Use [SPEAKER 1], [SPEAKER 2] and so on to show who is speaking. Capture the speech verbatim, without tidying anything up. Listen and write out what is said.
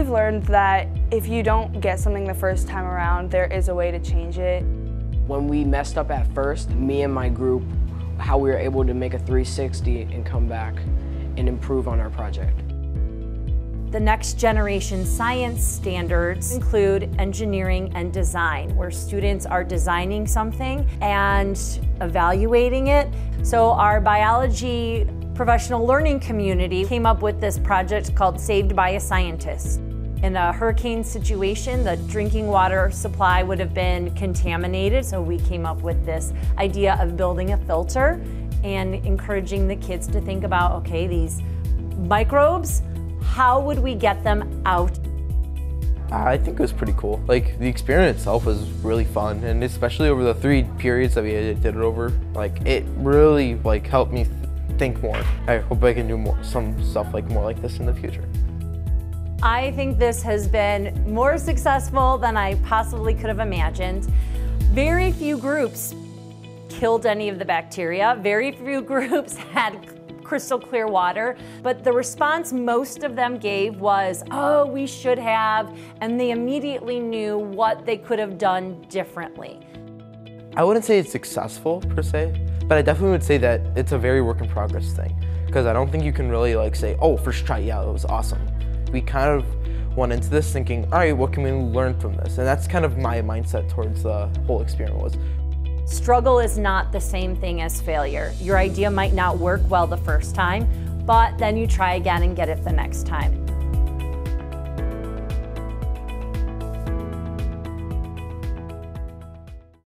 [SPEAKER 1] we've learned that if you don't get something the first time around, there is a way to change it.
[SPEAKER 2] When we messed up at first, me and my group, how we were able to make a three sixty and come back and improve on our project.
[SPEAKER 3] The next generation science standards include engineering and design, where students are designing something and evaluating it. So our biology professional learning community came up with this project called Saved by a Scientist. In a hurricane situation, the drinking water supply would have been contaminated, so we came up with this idea of building a filter and encouraging the kids to think about, okay, these microbes, how would we get them out?
[SPEAKER 4] I think it was pretty cool. Like, the experience itself was really fun, and especially over the three periods that we did it over, like, it really like helped me th think more. I hope I can do more, some stuff like more like this in the future.
[SPEAKER 3] I think this has been more successful than I possibly could have imagined. Very few groups killed any of the bacteria. Very few groups had crystal clear water, but the response most of them gave was, oh, we should have, and they immediately knew what they could have done differently.
[SPEAKER 4] I wouldn't say it's successful per se, but I definitely would say that it's a very work in progress thing, because I don't think you can really like say, oh, first try, yeah, it was awesome. We kind of went into this thinking, all right, what can we learn from this? And that's kind of my mindset towards the whole experiment was.
[SPEAKER 3] Struggle is not the same thing as failure. Your idea might not work well the first time, but then you try again and get it the next time.